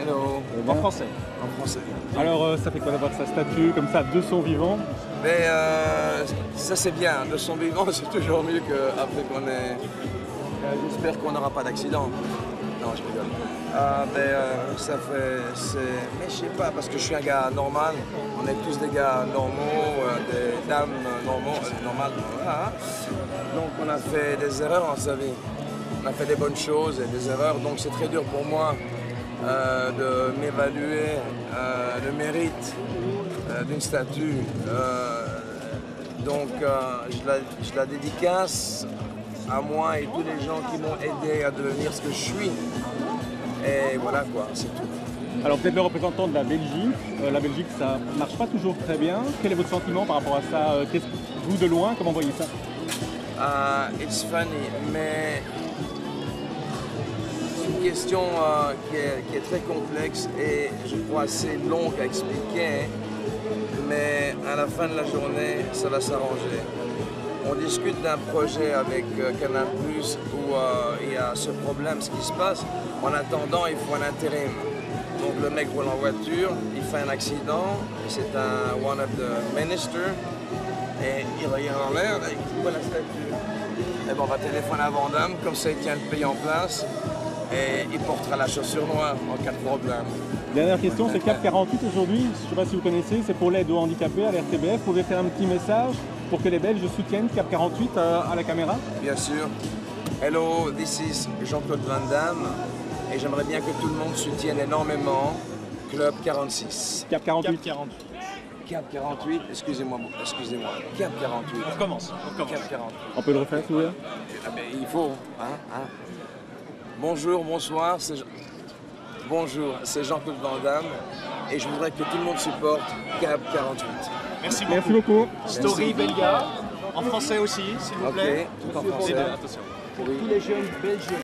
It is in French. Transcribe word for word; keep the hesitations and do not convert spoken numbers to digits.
Hello. En français. En français. Alors, euh, ça fait quoi d'avoir sa statue comme ça, de son vivant? Mais euh, ça c'est bien, de son vivant c'est toujours mieux qu'après qu'on ait... Euh, J'espère qu'on n'aura pas d'accident. Non, je rigole. Euh, mais euh, ça fait... c'est- Mais je sais pas, parce que je suis un gars normal. On est tous des gars normaux, euh, des dames normaux, euh, normales. Voilà, hein. Donc on a fait des erreurs dans sa vie. On a fait des bonnes choses et des erreurs, donc c'est très dur pour moi euh, de m'évaluer euh, le mérite euh, d'une statue. Euh, donc euh, je, la, je la dédicace à moi et tous les gens qui m'ont aidé à devenir ce que je suis. Et voilà quoi, c'est tout. Alors, vous êtes le représentant de la Belgique. Euh, la Belgique, ça marche pas toujours très bien. Quel est votre sentiment par rapport à ça? Euh, qu'est-ce que vous, de loin, comment voyez ça? Uh, it's funny, mais c'est une question euh, qui, est, qui est très complexe et je crois assez longue à expliquer, mais à la fin de la journée, ça va s'arranger. On discute d'un projet avec euh, Canal plus, où euh, il y a ce problème, ce qui se passe. En attendant, il faut un intérim. Donc le mec roule en voiture, il fait un accident, c'est un one of the ministers. Et il regarde en l'air, il voit la statue. Et bon, on va téléphoner à Vandame, comme ça il tient le pays en place. Et il portera la chaussure noire en cas de problème. Dernière question, c'est Cap quarante-huit aujourd'hui. Je ne sais pas si vous connaissez, c'est pour l'aide aux handicapés à l'R T B F. Vous pouvez faire un petit message pour que les Belges soutiennent Cap quarante-huit à, à la caméra? Bien sûr. Hello, this is Jean-Claude Van Damme. Et j'aimerais bien que tout le monde soutienne énormément Club quarante-six. Cap quarante-huit. Cap quarante-huit. Cap quarante-huit, excusez-moi, excusez-moi. Cap quarante-huit. On recommence, on recommence. Cap quarante-huit. On peut le refaire, s'il vous plaît? Ah ben, il faut, hein, hein. Bonjour, bonsoir, c'est Jean- bonjour, c'est Jean-Claude Van Damme et je voudrais que tout le monde supporte Cap quarante-huit. Merci beaucoup. Merci beaucoup. Story Belga, en français aussi, s'il vous plaît. Ok, tout en Les français. deux, attention. Oui. Tous les jeunes belges